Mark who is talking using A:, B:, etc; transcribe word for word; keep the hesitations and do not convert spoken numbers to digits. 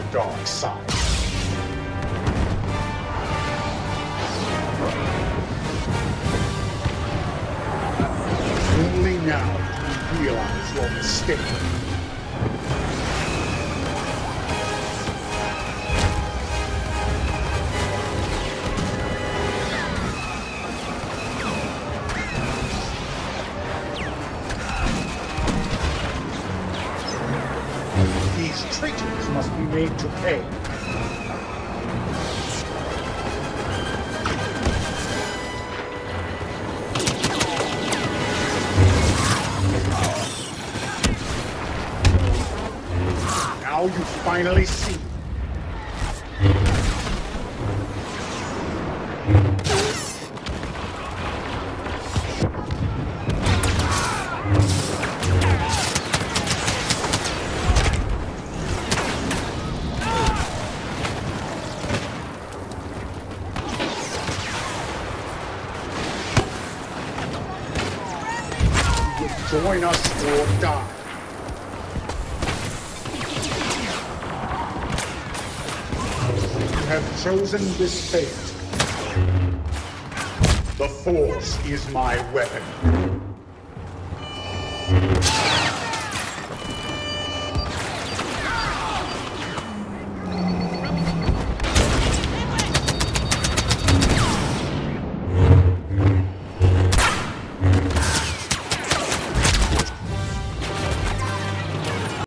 A: dark side. Only now do you realize your mistake. These traitors must be made to pay. Now you finally see. Join us or die. You have chosen this fate. The Force is my weapon.